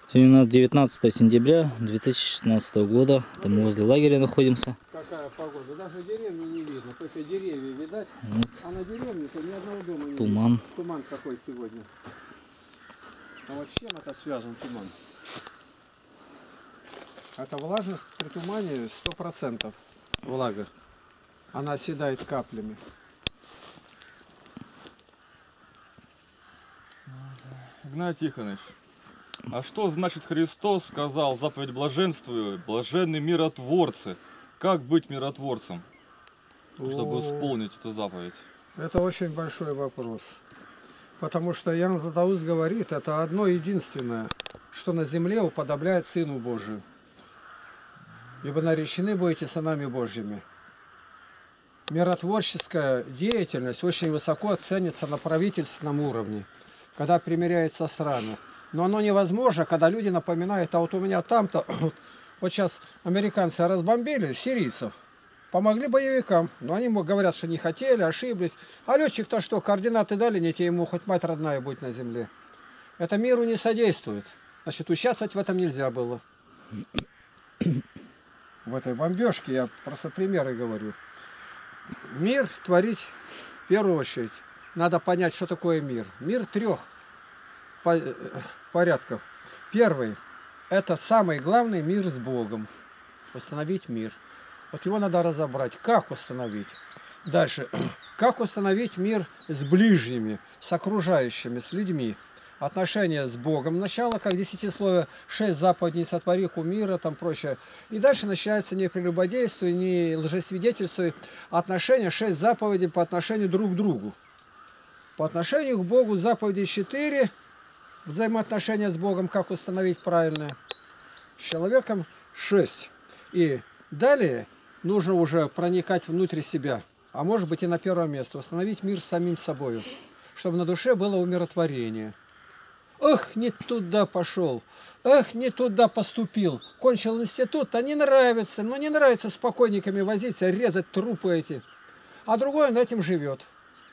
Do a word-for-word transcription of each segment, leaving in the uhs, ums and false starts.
Сегодня у нас девятнадцатое сентября две тысячи шестнадцатого года. Там мы возле лагеря находимся. Какая погода? Даже деревни не видно. Только деревья видать. Вот. А на деревне-то ни одного дома не Туман. видно. Туман какой сегодня. А вот с чем это связан туман? Это влажность при тумане сто процентов влага. Она оседает каплями. Игнатий Тихонович, а что значит Христос сказал заповедь блаженствую, блаженны миротворцы? Как быть миротворцем, чтобы О, исполнить эту заповедь? Это очень большой вопрос. Потому что Иоанн Златоуст говорит, это одно единственное, что на земле уподобляет Сыну Божию. Ибо наречены будете сынами Божьими. Миротворческая деятельность очень высоко ценится на правительственном уровне, когда примиряются страны. Но оно невозможно, когда люди напоминают, а вот у меня там-то, вот сейчас американцы разбомбили сирийцев, помогли боевикам, но они говорят, что не хотели, ошиблись. А летчик-то что, координаты дали, не те ему, хоть мать родная будет на земле. Это миру не содействует. Значит, участвовать в этом нельзя было. В этой бомбежке, я просто примеры говорю. Мир творить в первую очередь. Надо понять, что такое мир. Мир трех порядков. Первый – это самый главный мир с Богом. Установить мир. Вот его надо разобрать. Как установить? Дальше. Как установить мир с ближними, с окружающими, с людьми. Отношения с Богом. Начало, как десятисловие, шесть заповедей, сотвори кумира, там прочее. И дальше начинается не прелюбодействие, не лжесвидетельство. Отношения, шесть заповедей по отношению друг к другу. По отношению к Богу заповеди четыре. Взаимоотношения с Богом, как установить правильно. С человеком шесть. И далее нужно уже проникать внутрь себя. А может быть и на первое место. Установить мир с самим собой. Чтобы на душе было умиротворение. Эх, не туда пошел. Эх, не туда поступил. Кончил институт, а не нравится. Но не нравится с покойниками возиться, резать трупы эти. А другой он этим живет.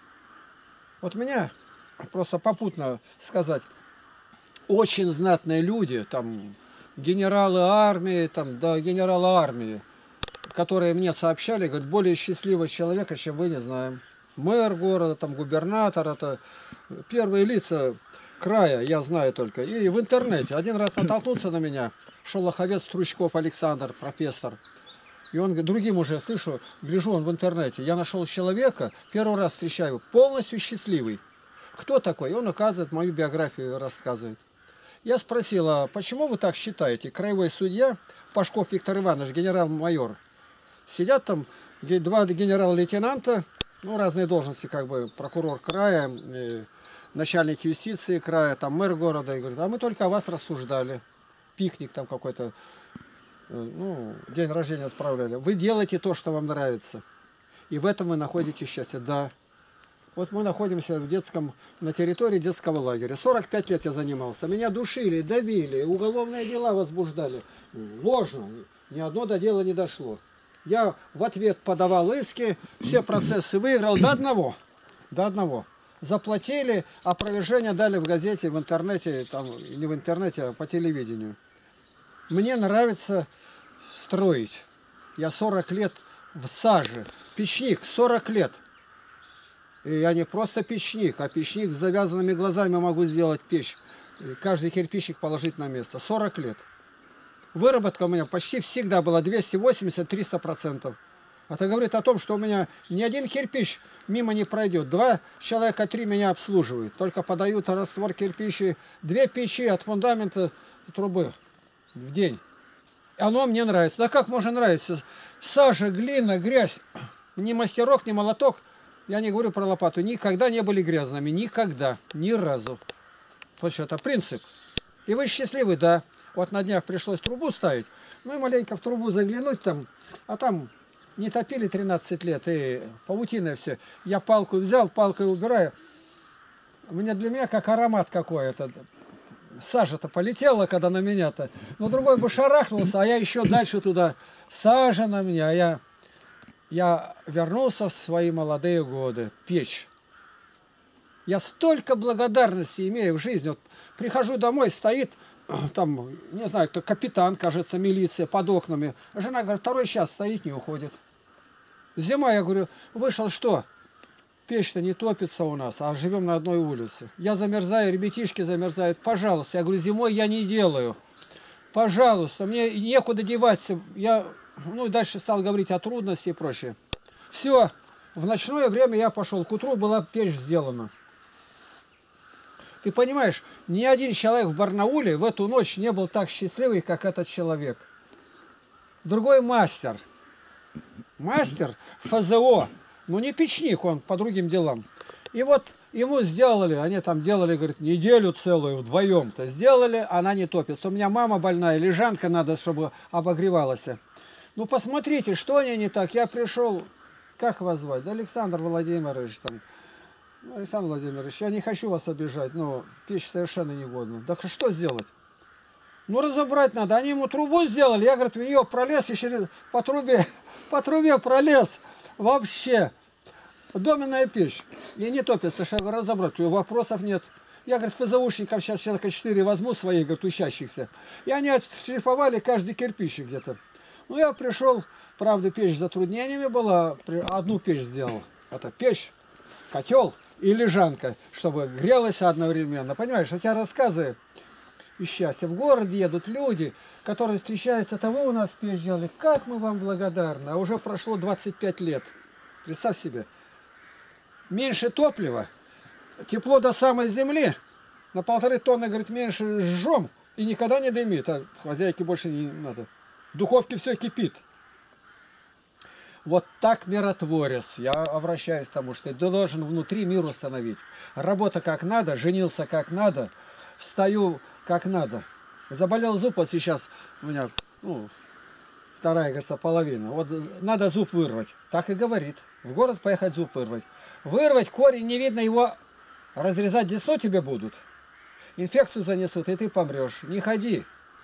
Вот меня, просто попутно сказать, очень знатные люди, там, генералы армии, там, да, генералы армии, которые мне сообщали, говорят, более счастливого человека, чем вы, не знаем. Мэр города, там, губернатор, это первые лица края, я знаю только. И в интернете один раз натолкнулся на меня, Шолоховец Стручков Александр, профессор. И он, другим уже слышу, гляжу он в интернете. Я нашел человека, первый раз встречаю, полностью счастливый. Кто такой? И он, оказывает, мою биографию рассказывает. Я спросил, а почему вы так считаете? Краевой судья Пашков Виктор Иванович, генерал-майор. Сидят там два генерал-лейтенанта, ну, разные должности, как бы, прокурор края, начальник юстиции края, там, мэр города. И говорит, а мы только о вас рассуждали. Пикник там какой-то. Ну, день рождения справляли. Вы делаете то, что вам нравится. И в этом вы находите счастье. Да. Вот мы находимся в детском, на территории детского лагеря. сорок пять лет я занимался. Меня душили, давили, уголовные дела возбуждали. Ложно. Ни одно до дела не дошло. Я в ответ подавал иски, все процессы выиграл до одного. До одного. Заплатили, опровержение дали в газете, в интернете, там, не в интернете, а по телевидению. Мне нравится строить. Я сорок лет в саже. Печник, сорок лет. И я не просто печник, а печник с завязанными глазами могу сделать печь. И каждый кирпичик положить на место. сорок лет. Выработка у меня почти всегда была двести восемьдесят — триста процентов. Это говорит о том, что у меня ни один кирпич мимо не пройдет. Два человека, три меня обслуживают. Только подают раствор кирпичи. Две печи от фундамента трубы в день. И оно мне нравится. Да как можно нравиться? Сажа, глина, грязь. Ни мастерок, ни молоток. Я не говорю про лопату. Никогда не были грязными. Никогда. Ни разу. Вот что это принцип. И вы счастливы, да. Вот на днях пришлось трубу ставить. Ну и маленько в трубу заглянуть там. А там не топили тринадцать лет. И паутина все. Я палку взял, палкой убираю. У меня для меня как аромат какой-то. Сажа-то полетела, когда на меня-то. Но другой бы шарахнулся, а я еще дальше туда. Сажа на меня. А я, я вернулся в свои молодые годы. Печь. Я столько благодарности имею в жизни. Вот прихожу домой, стоит там, не знаю, кто, капитан, кажется, милиция под окнами. Жена говорит, второй час стоит, не уходит. Зима, я говорю, вышел что? Печь-то не топится у нас, а живем на одной улице. Я замерзаю, ребятишки замерзают. Пожалуйста, я говорю, зимой я не делаю. Пожалуйста, мне некуда деваться. Я, ну, дальше стал говорить о трудности и прочее. Все, в ночное время я пошел. К утру была печь сделана. Ты понимаешь, ни один человек в Барнауле в эту ночь не был так счастливый, как этот человек. Другой мастер. Мастер ФЗО. Ну не печник, он по другим делам. И вот ему сделали, они там делали, говорит, неделю целую вдвоем-то сделали, она не топится. У меня мама больная, лежанка надо, чтобы обогревалась. Ну посмотрите, что они не так. Я пришел, как вас звать? Да Александр Владимирович там. Ну, Александр Владимирович, я не хочу вас обижать, но печь совершенно негодна. Так что сделать? Ну разобрать надо. Они ему трубу сделали, я, говорит, в нее пролез, еще по трубе, по трубе пролез. Вообще. Доменная печь. И не топится, что разобрать. Вопросов нет. Я, говорит, ФЗУшников сейчас человека четыре возьму своих, говорит, учащихся. И они отшлифовали каждый кирпичик где-то. Ну, я пришел, правда, печь с затруднениями была. Одну печь сделал. Это печь, котел и лежанка, чтобы грелась одновременно. Понимаешь, я тебе рассказываю и счастье. В городе едут люди, которые встречаются, того у нас печь делали. Как мы вам благодарны. А уже прошло двадцать пять лет. Представь себе. Меньше топлива, тепло до самой земли, на полторы тонны, говорит, меньше жжем и никогда не дымит. А хозяйке больше не надо. В духовке все кипит. Вот так миротворец. Я обращаюсь к тому, что ты должен внутри мир установить. Работа как надо, женился как надо, встаю как надо. Заболел зуб, вот сейчас у меня, ну, вторая, говорится, половина. Вот надо зуб вырвать. Так и говорит. В город поехать зуб вырвать. Вырвать корень, не видно его, разрезать десну тебе будут. Инфекцию занесут, и ты помрешь. Не ходи.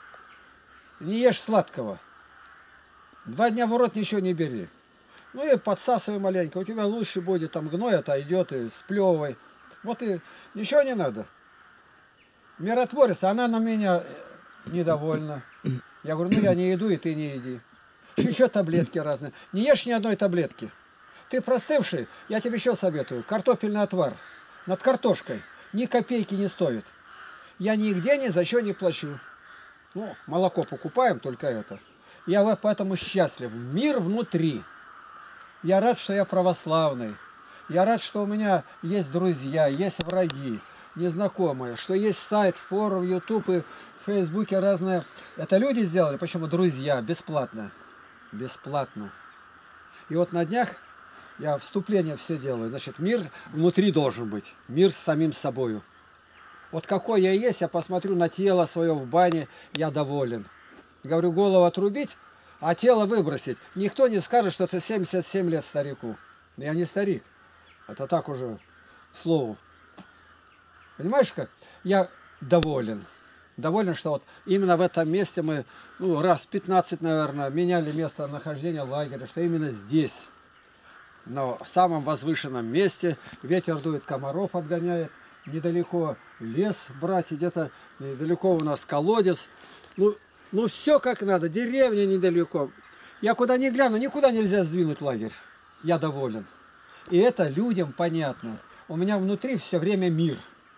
Не ешь сладкого. Два дня в рот ничего не бери. Ну и подсасывай маленько. У тебя лучше будет, там гной отойдет, и сплевывай. Вот и ничего не надо. Миротворец, она на меня недовольна. Я говорю, ну я не иду, и ты не иди. Еще таблетки разные. Не ешь ни одной таблетки. Ты простывший, я тебе еще советую. Картофельный отвар над картошкой ни копейки не стоит. Я нигде ни за что не плачу. Ну, молоко покупаем, только это. Я поэтому счастлив. Мир внутри. Я рад, что я православный. Я рад, что у меня есть друзья, есть враги, незнакомые. Что есть сайт, форум, ютуб и в фейсбуке разные. Это люди сделали. Почему? Друзья. Бесплатно. Бесплатно. И вот на днях я вступление все делаю. Значит, мир внутри должен быть. Мир с самим собою. Вот какой я есть, я посмотрю на тело свое в бане, я доволен. Говорю, голову отрубить, а тело выбросить. Никто не скажет, что это семьдесят семь лет старику. Я не старик. Это так уже слову. Понимаешь как? Я доволен. Доволен, что вот именно в этом месте мы, ну, раз пятнадцать, наверное, меняли место нахождения лагеря, что именно здесь, на самом возвышенном месте, ветер дует, комаров отгоняет, недалеко лес брать, где-то недалеко у нас колодец. Ну, ну все как надо, деревня недалеко. Я куда ни гляну, никуда нельзя сдвинуть лагерь. Я доволен. И это людям понятно. У меня внутри все время мир.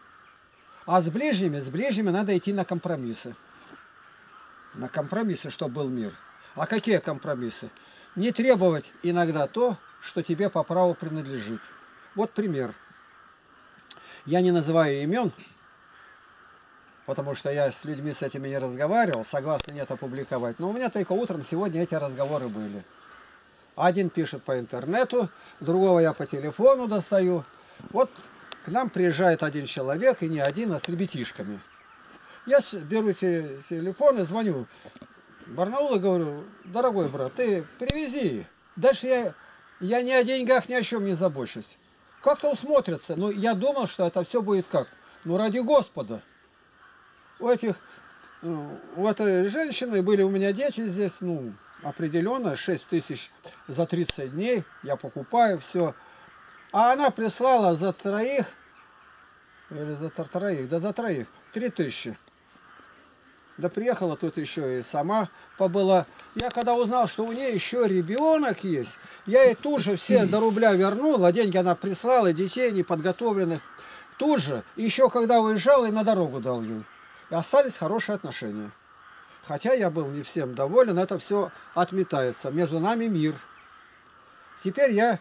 А с ближними, с ближними надо идти на компромиссы. На компромиссы, чтобы был мир. А какие компромиссы? Не требовать иногда то, что тебе по праву принадлежит. Вот пример. Я не называю имен, потому что я с людьми с этими не разговаривал, согласно нет опубликовать. Но у меня только утром сегодня эти разговоры были. Один пишет по интернету, другого я по телефону достаю. Вот к нам приезжает один человек, и не один, а с ребятишками. Я беру телефон и звоню Барнаулу и говорю, дорогой брат, ты привези. Дальше я, я ни о деньгах, ни о чем не забочусь. Как-то усмотрятся. Но я думал, что это все будет как? Ну, ради Господа. У этих, у этой женщины были у меня дети здесь, ну, определенно, шесть тысяч за тридцать дней. Я покупаю все. А она прислала за троих Или за троих? Да за троих. Три тысячи. Да приехала тут еще и сама побыла. Я когда узнал, что у нее еще ребенок есть, я ей тут же все до рубля вернул, а деньги она прислала, детей неподготовленных. Тут же, еще когда уезжал, и на дорогу дал ей. И остались хорошие отношения. Хотя я был не всем доволен, это все отметается. Между нами мир. Теперь я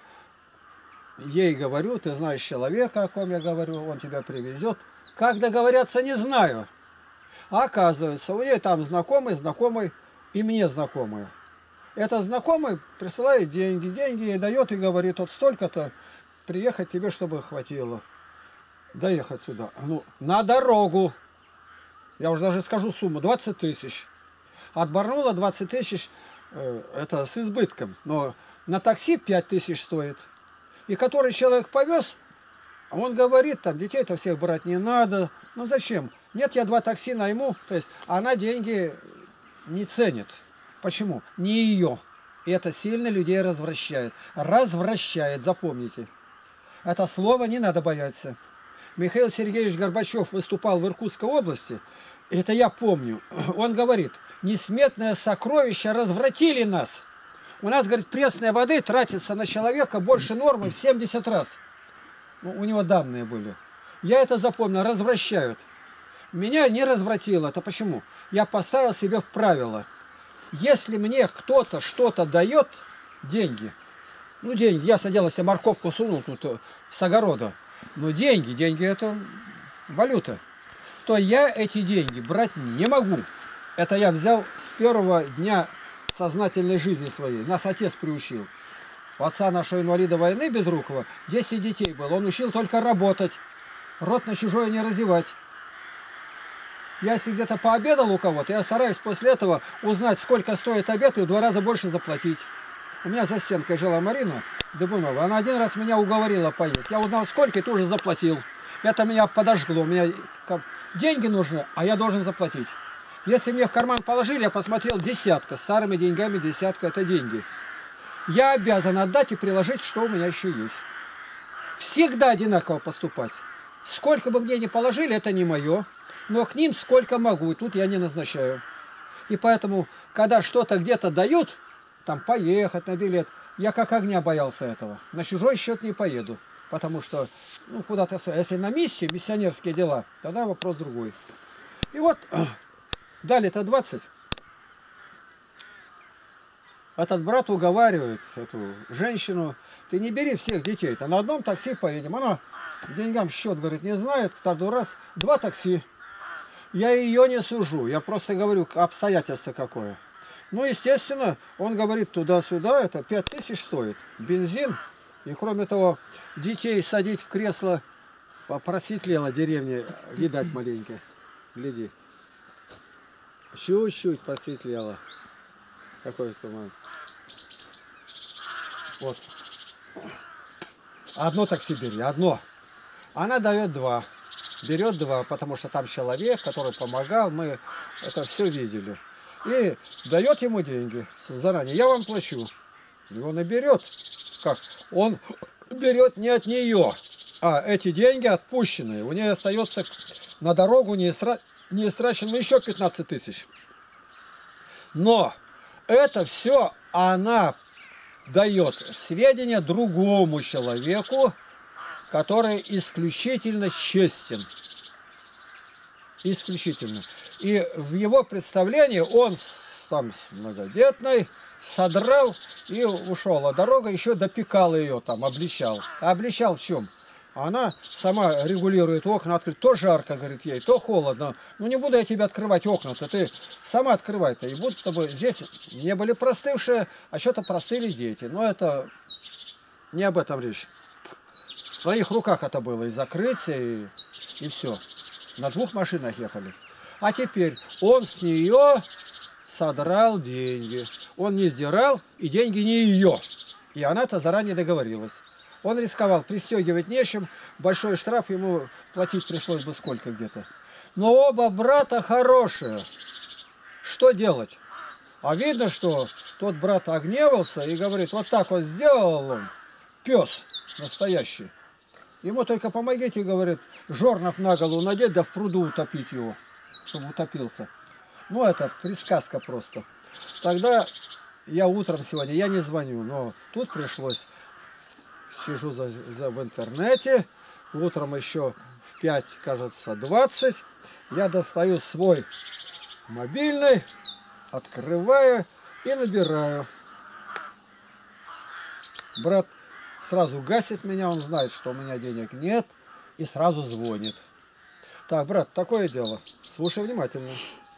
ей говорю, ты знаешь человека, о ком я говорю, он тебя привезет. Как договорятся, не знаю. А оказывается, у нее там знакомый, знакомый и мне знакомый. Этот знакомый присылает деньги, деньги ей дает и говорит, вот столько-то приехать тебе, чтобы хватило. Доехать сюда. Ну, на дорогу. Я уже даже скажу сумму, двадцать тысяч. От Барнаула двадцать тысяч, э, это с избытком. Но на такси пять тысяч стоит. И который человек повез, он говорит, там детей-то всех брать не надо. Ну зачем? Нет, я два такси найму. То есть она деньги не ценит. Почему? Не ее. И это сильно людей развращает. Развращает, запомните. Это слово не надо бояться. Михаил Сергеевич Горбачев выступал в Иркутской области. Это я помню. Он говорит, несметное сокровище развратили нас. У нас, говорит, пресной воды тратится на человека больше нормы в семьдесят раз. Ну, у него данные были. Я это запомнил, развращают. Меня не развратило. Это почему? Я поставил себе в правило. Если мне кто-то что-то дает, деньги, ну деньги, ясно дело, если морковку сунул тут с огорода, но деньги, деньги это валюта, то я эти деньги брать не могу. Это я взял с первого дня сознательной жизни своей. Нас отец приучил. У отца нашего инвалида войны Безрукова десять детей было. Он учил только работать. Рот на чужое не разевать. Я если где-то пообедал у кого-то, я стараюсь после этого узнать, сколько стоит обед, и в два раза больше заплатить. У меня за стенкой жила Марина Дыбунова. Она один раз меня уговорила поесть. Я узнал, сколько, и тоже заплатил. Это меня подожгло. У меня деньги нужны, а я должен заплатить. Если мне в карман положили, я посмотрел десятка. Старыми деньгами десятка – это деньги. Я обязан отдать и приложить, что у меня еще есть. Всегда одинаково поступать. Сколько бы мне ни положили, это не мое. Но к ним сколько могу. И тут я не назначаю. И поэтому, когда что-то где-то дают, там поехать на билет, я как огня боялся этого. На чужой счет не поеду. Потому что, ну, куда-то, если на миссии, миссионерские дела, тогда вопрос другой. И вот, дали-то двадцать. Этот брат уговаривает эту женщину, ты не бери всех детей-то, на одном такси поедем. Она деньгам счет, говорит, не знает, каждый раз два такси. Я ее не сужу, я просто говорю, обстоятельства какое. Ну, естественно, он говорит туда-сюда, это пять тысяч стоит, бензин. И кроме того, детей садить в кресло, просветлела деревня, видать маленько, гляди. Чуть-чуть просветлела. Какой туман. Вот. Одно такси бери, одно. Она дает два. Берет два, потому что там человек, который помогал, мы это все видели. И дает ему деньги заранее. Я вам плачу. И он и берет. Как? Он берет не от нее, а эти деньги отпущенные. У нее остается на дорогу не истрачено еще пятнадцать тысяч. Но это все она дает сведения другому человеку, который исключительно честен. Исключительно. И в его представлении он там многодетный содрал и ушел. А дорога еще допекала ее там, обличал. А обличал в чем? Она сама регулирует окна, открыть. То жарко, говорит ей, то холодно. Ну не буду я тебе открывать окна-то, ты сама открывай-то. И будто бы здесь не были простывшие, а что-то простыли дети. Но это не об этом речь. В своих руках это было и закрытие, и, и все. На двух машинах ехали. А теперь он с нее содрал деньги. Он не сдирал, и деньги не ее. И она-то заранее договорилась. Он рисковал, пристегивать нечем, большой штраф ему платить пришлось бы сколько где-то. Но оба брата хорошие. Что делать? А видно, что тот брат огневался и говорит, вот так вот сделал он, пес настоящий. Ему только помогите, говорит, жорнов на голову надеть, да в пруду утопить его, чтобы утопился. Ну, это присказка просто. Тогда я утром сегодня, я не звоню, но тут пришлось, сижу за, за, в интернете, утром еще в пять, кажется, двадцать, я достаю свой мобильный, открываю и набираю. Брат сразу гасит меня, он знает, что у меня денег нет, и сразу звонит. Так, брат, такое дело. Слушай внимательно.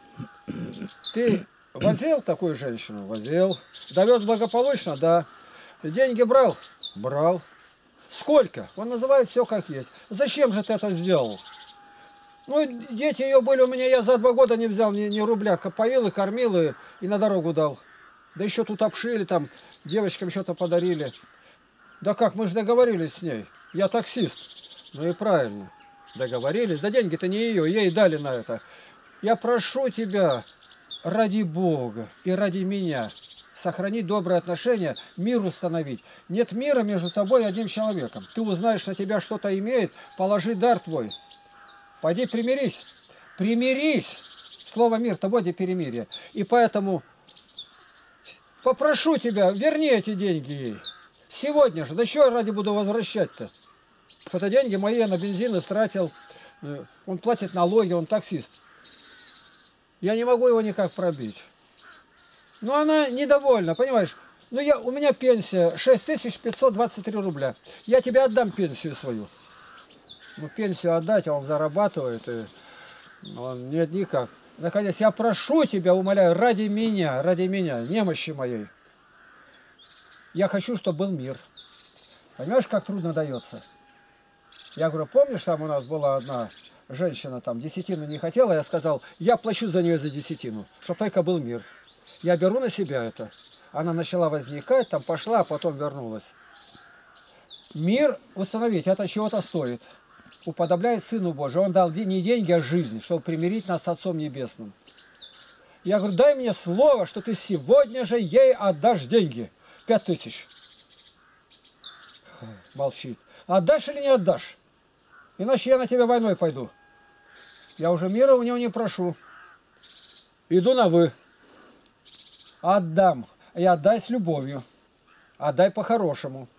Ты возил такую женщину? Возил. Довез благополучно? Да. Деньги брал? Брал. Сколько? Он называет все как есть. Зачем же ты это сделал? Ну, дети ее были у меня, я за два года не взял ни, ни рубля. Поил и кормил, и, и на дорогу дал. Да еще тут обшили, там, девочкам что-то подарили. Да как, мы же договорились с ней. Я таксист. Ну и правильно. Договорились. Да деньги-то не ее, ей дали на это. Я прошу тебя, ради Бога и ради меня, сохранить добрые отношения, мир установить. Нет мира между тобой и одним человеком. Ты узнаешь, на тебя что-то имеет, положи дар твой. Пойди примирись. Примирись. Слово мир, тобой где перемирие. И поэтому попрошу тебя, верни эти деньги ей. Сегодня же. Да еще ради буду возвращать-то. Это деньги мои я на бензин истратил. Он платит налоги, он таксист. Я не могу его никак пробить. Но она недовольна, понимаешь? Ну, я, у меня пенсия шесть тысяч пятьсот двадцать три рубля. Я тебе отдам пенсию свою. Ну, пенсию отдать, а он зарабатывает. И он нет никак. Наконец, я прошу тебя, умоляю, ради меня, ради меня, немощи моей. Я хочу, чтобы был мир. Понимаешь, как трудно дается? Я говорю, помнишь, там у нас была одна женщина, там, десятину не хотела, я сказал, я плачу за нее за десятину, чтобы только был мир. Я беру на себя это. Она начала возникать, там пошла, а потом вернулась. Мир установить, это чего-то стоит. Уподобляет Сыну Божию. Он дал не деньги, а жизнь, чтобы примирить нас с Отцом Небесным. Я говорю, дай мне слово, что ты сегодня же ей отдашь деньги. Пять тысяч. Молчит. Отдашь или не отдашь? Иначе я на тебя войной пойду. Я уже мира у него не прошу. Иду на вы. Отдам. И отдай с любовью. Отдай по-хорошему.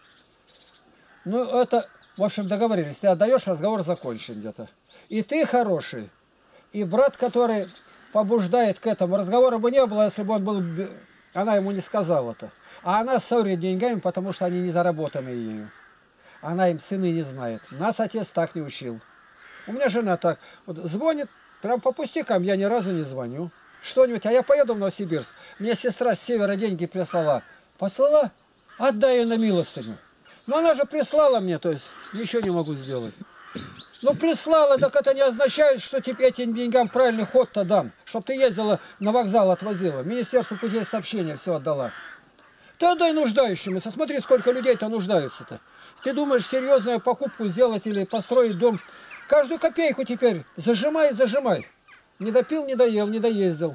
Ну, это, в общем, договорились. Ты отдаешь, разговор закончен где-то. И ты хороший. И брат, который побуждает к этому. Разговора бы не было, если бы он был... Она ему не сказала это. А она ссорит деньгами, потому что они не заработаны ею. Она им цены не знает. Нас отец так не учил. У меня жена так вот звонит, прям по пустякам, я ни разу не звоню. Что-нибудь, а я поеду в Новосибирск. Мне сестра с севера деньги прислала. Послала? Отдай ее на милостыню. Но она же прислала мне, то есть ничего не могу сделать. Ну прислала, так это не означает, что тебе этим деньгам правильный ход-то дам. Чтоб ты ездила на вокзал, отвозила. Министерству путей сообщения все отдала. Ты отдай нуждающимся. Смотри, сколько людей-то нуждаются-то. Ты думаешь, серьезную покупку сделать или построить дом? Каждую копейку теперь зажимай, зажимай. Не допил, не доел, не доездил.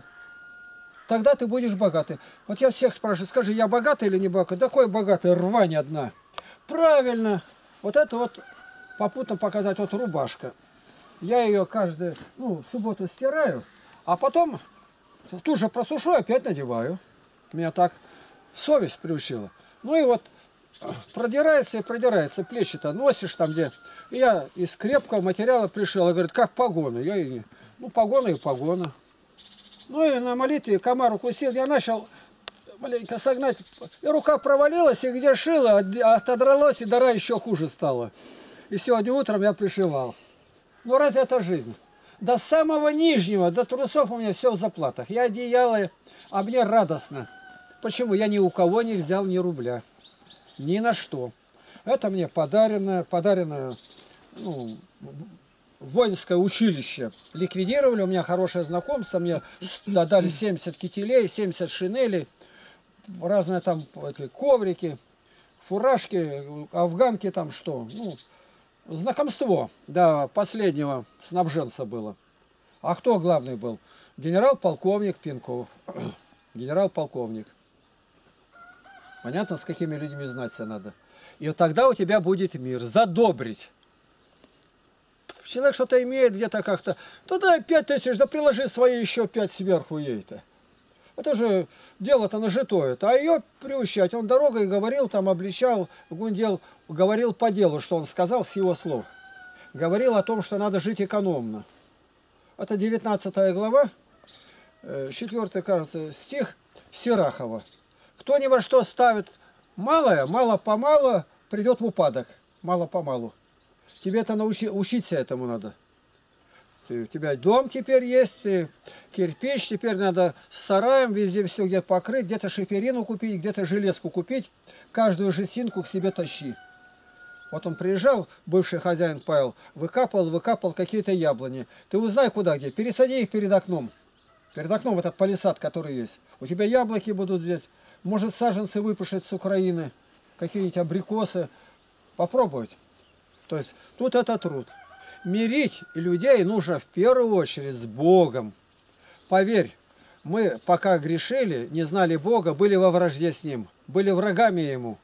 Тогда ты будешь богатый. Вот я всех спрашиваю, скажи, я богатый или не богатый? Такой богатый, рвань одна. Правильно. Вот это вот попутно показать, вот рубашка. Я ее каждую, ну, в субботу стираю, а потом тут же просушу, опять надеваю. Меня так совесть приучила. Ну и вот продирается и продирается, плечи-то носишь там где. И я из крепкого материала пришел, и говорит, как погоны. Я и, ну, погона и погона. Ну и на молитве комар укусил, я начал маленько согнать, и рука провалилась, и где шила, отодралось, и дыра еще хуже стала. И сегодня утром я пришивал. Ну разве это жизнь? До самого нижнего, до трусов у меня все в заплатах. Я одеяло, а мне радостно. Почему? Я ни у кого не взял ни рубля. Ни на что. Это мне подаренное, подаренное, ну, воинское училище. Ликвидировали, у меня хорошее знакомство, мне дали семьдесят кителей, семьдесят шинелей, разные там эти коврики, фуражки, афганки там что. Ну, знакомство до последнего снабженца было. А кто главный был? Генерал-полковник Пинков. Генерал-полковник. Понятно, с какими людьми знаться надо. И вот тогда у тебя будет мир. Задобрить. Человек что-то имеет где-то как-то. Ну дай пять тысяч, да приложи свои еще пять сверху ей-то. Это же дело-то нажитое. А ее приучать. Он дорогой говорил, там обличал, гундел, говорил по делу, что он сказал с его слов. Говорил о том, что надо жить экономно. Это девятнадцатая глава, четвёртый, кажется, стих Сирахова. Кто ни во что ставит малое, мало-помалу придет в упадок. Мало-помалу. Тебе-то научи, учиться этому надо. Ты, у тебя дом теперь есть, ты, кирпич, теперь надо с сараем везде все где покрыть, где-то шиферину купить, где-то железку купить, каждую жестинку к себе тащи. Вот он приезжал, бывший хозяин Павел, выкапал, выкапал какие-то яблони. Ты узнай куда где, пересади их перед окном. Перед окном этот палисад, который есть. У тебя яблоки будут здесь, может саженцы выпушить с Украины, какие-нибудь абрикосы. Попробовать. То есть тут это труд. Мирить людей нужно в первую очередь с Богом. Поверь, мы пока грешили, не знали Бога, были во вражде с Ним, были врагами Ему.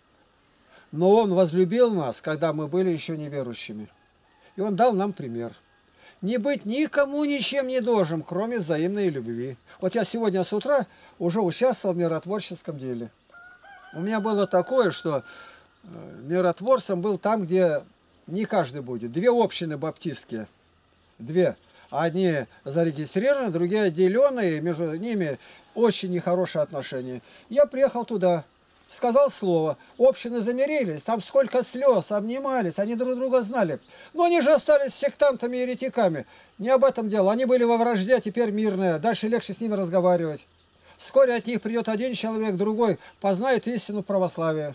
Но Он возлюбил нас, когда мы были еще неверующими. И Он дал нам пример. Не быть никому ничем не должен, кроме взаимной любви. Вот я сегодня с утра уже участвовал в миротворческом деле. У меня было такое, что миротворцем был там, где не каждый будет. Две общины баптистские. Две. Одни зарегистрированы, другие отделенные. Между ними очень нехорошие отношения. Я приехал туда. Сказал слово. Общины замирились. Там сколько слез, обнимались. Они друг друга знали. Но они же остались сектантами и еретиками. Не об этом дело. Они были во вражде, теперь мирные. Дальше легче с ними разговаривать. Вскоре от них придет один человек, другой познает истину православия.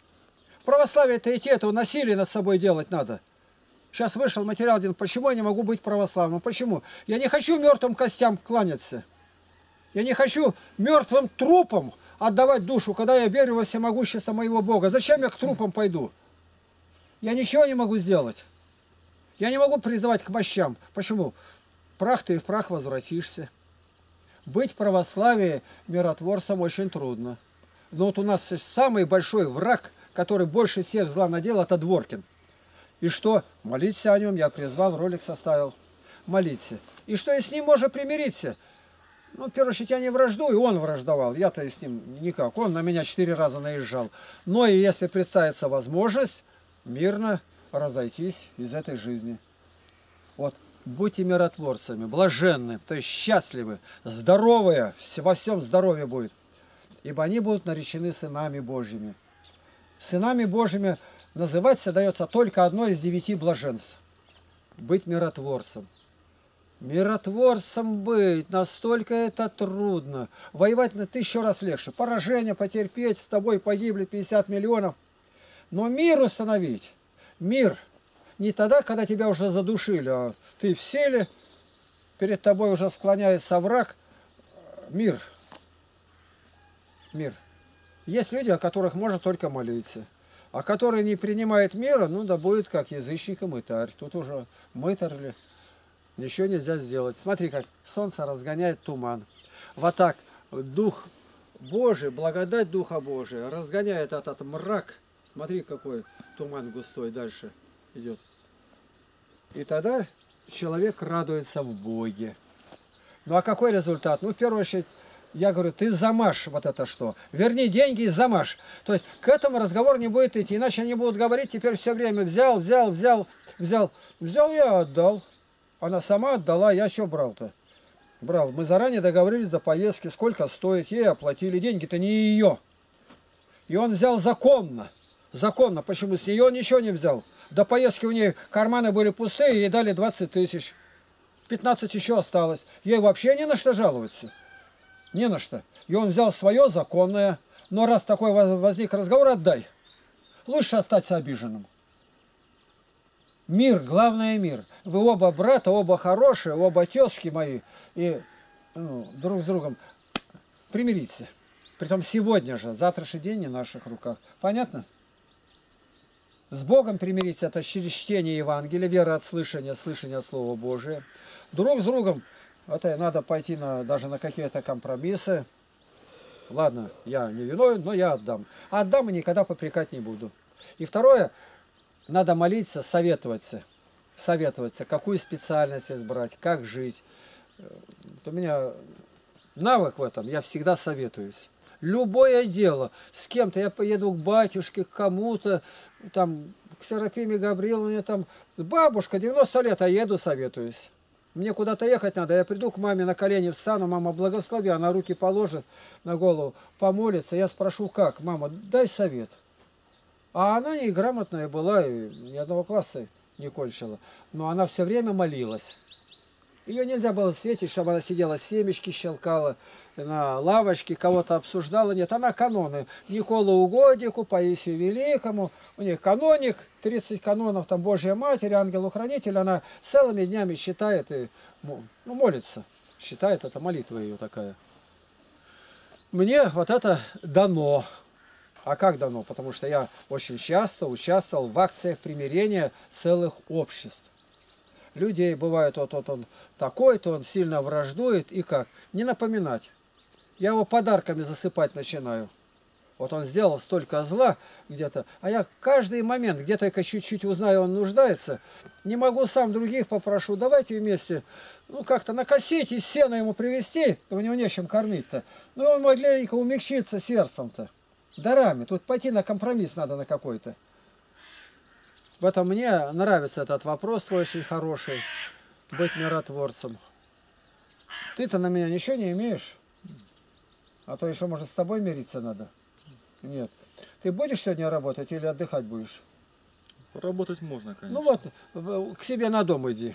В православие-то идти, этого насилие над собой делать надо. Сейчас вышел материал один, почему я не могу быть православным? Почему? Я не хочу мертвым костям кланяться. Я не хочу мертвым трупам отдавать душу, когда я верю во всемогущество моего Бога. Зачем я к трупам пойду? Я ничего не могу сделать. Я не могу призывать к мощам. Почему? Прах ты и в прах возвратишься. Быть в православии миротворцем очень трудно. Но вот у нас самый большой враг, который больше всех зла наделал, это Дворкин. И что? Молиться о нем, я призвал, ролик составил. Молиться. И что, и с ним можно примириться? Ну, в первую очередь, я не враждую, он враждовал. Я-то и с ним никак. Он на меня четыре раза наезжал. Но и если представится возможность, мирно разойтись из этой жизни. Вот. Будьте миротворцами, блаженны, то есть счастливы, здоровые, во всем здоровье будет. Ибо они будут наречены сынами Божьими. Сынами Божьими называться дается только одно из девяти блаженств. Быть миротворцем. Миротворцем быть, настолько это трудно. Воевать на тысячу раз легче. Поражение потерпеть, с тобой погибли пятьдесят миллионов. Но мир установить, мир, не тогда, когда тебя уже задушили, а ты в селе, перед тобой уже склоняется враг. Мир. Мир. Есть люди, о которых можно только молиться. А которые не принимают мира, ну да будет как язычник и мытарь. Тут уже мытарь ли. Ничего нельзя сделать. Смотри, как солнце разгоняет туман. Вот так Дух Божий, благодать Духа Божия разгоняет этот мрак. Смотри, какой туман густой дальше идет. И тогда человек радуется в Боге. Ну а какой результат? Ну, в первую очередь, я говорю, ты замажь вот это что. Верни деньги и замажь. То есть к этому разговор не будет идти. Иначе они будут говорить теперь все время взял, взял, взял, взял. Взял я, отдал. Она сама отдала, я что брал-то? Брал. Мы заранее договорились до поездки, сколько стоит. Ей оплатили. Деньги-то не ее. И он взял законно. Законно. Почему? С нее он ничего не взял. До поездки у нее карманы были пустые, ей дали двадцать тысяч. пятнадцать еще осталось. Ей вообще не на что жаловаться. Не на что. И он взял свое законное. Но раз такой возник разговор, отдай. Лучше остаться обиженным. Мир, главное мир. Вы оба брата, оба хорошие, оба тезки мои. И ну, друг с другом примириться. Притом сегодня же, завтрашний день не в наших руках. Понятно? С Богом примириться это через чтение Евангелия, вера от слышания, слышание от Слова Божия. Друг с другом это надо пойти на, даже на какие-то компромиссы. Ладно, я не виновен, но я отдам. Отдам и никогда попрекать не буду. И второе, надо молиться, советоваться. советоваться, какую специальность избрать, как жить. Вот у меня навык в этом, я всегда советуюсь. Любое дело, с кем-то я поеду к батюшке, к кому-то, там, к Серафиме Гавриловне, там, бабушка, девяносто лет, а еду, советуюсь. Мне куда-то ехать надо, я приду к маме на колени, встану, мама благослови, она руки положит на голову, помолится, я спрошу, как, мама, дай совет. А она неграмотная была, и ни одного класса не кончила, но она все время молилась. Ее нельзя было светить, чтобы она сидела, семечки щелкала на лавочке, кого-то обсуждала. Нет, она каноны. Николу Угоднику, Паисию Великому. У них каноник, тридцать канонов, там Божья Матерь, Ангел-Хранитель. Она целыми днями считает и ну, молится. Считает, это молитва ее такая. Мне вот это дано. А как дано? Потому что я очень часто участвовал в акциях примирения целых обществ. Людей бывает, вот, вот он такой-то, он сильно враждует, и как? Не напоминать. Я его подарками засыпать начинаю. Вот он сделал столько зла где-то, а я каждый момент, где-то я чуть-чуть узнаю, он нуждается, не могу сам других попрошу, давайте вместе, ну как-то накосить и сено ему привезти, у него нечем кормить-то. Ну он маленько умягчиться сердцем-то, дарами, тут пойти на компромисс надо на какой-то. В этом мне нравится этот вопрос твой очень хороший. Быть миротворцем. Ты-то на меня ничего не имеешь? А то еще, может, с тобой мириться надо? Нет. Ты будешь сегодня работать или отдыхать будешь? Поработать можно, конечно. Ну вот, к себе на дом иди.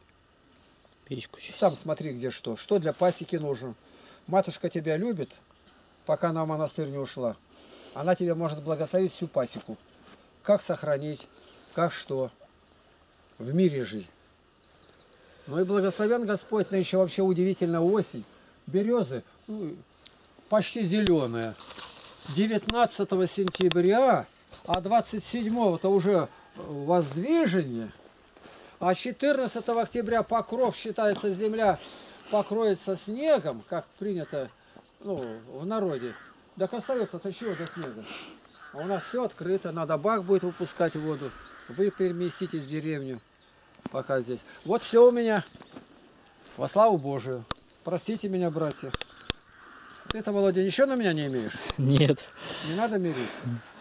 Печку сейчас. Сам смотри, где что. Что для пасеки нужно. Матушка тебя любит, пока она в монастырь не ушла. Она тебе может благословить всю пасеку. Как сохранить? Как что? В мире жить. Ну и благословен Господь на еще вообще удивительная осень. Березы ну, почти зеленые. девятнадцатого сентября, а двадцать седьмого-то уже воздвижение. А четырнадцатого октября покров, считается, земля покроется снегом, как принято ну, в народе. Так остается-то чего до снега? А у нас все открыто, надо бак будет выпускать воду. Вы переместитесь в деревню, пока здесь. Вот все у меня. Во славу Божию. Простите меня, братья. Ты-то, Володя, ничего на меня не имеешь? Нет. Не надо мириться.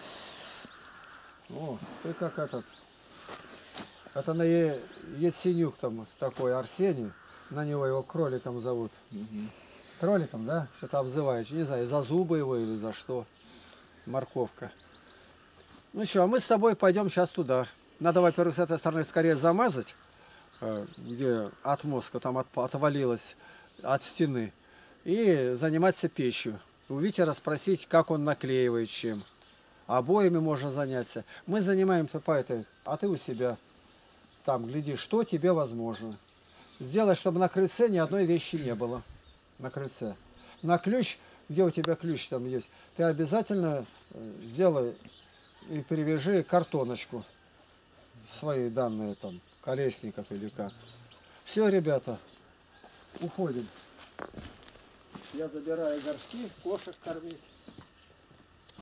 О, ты как этот. Это на Е- Яценюк там такой, Арсений. На него его кроликом зовут. Угу. Кроликом, да? Что-то обзываешь. Не знаю, за зубы его или за что. Морковка. Ну что, а мы с тобой пойдем сейчас туда. Надо, во-первых, с этой стороны скорее замазать, где от мозга там от, отвалилось от стены, и заниматься печью. У Вити расспросить, как он наклеивает чем. Обоями можно заняться. Мы занимаемся по этой, а ты у себя там гляди, что тебе возможно. Сделай, чтобы на крыльце ни одной вещи не было. На крыльце. На ключ, где у тебя ключ там есть, ты обязательно сделай и привяжи картоночку. Свои данные там, колесников или как. Все, ребята, уходим. Я забираю горшки, кошек кормить.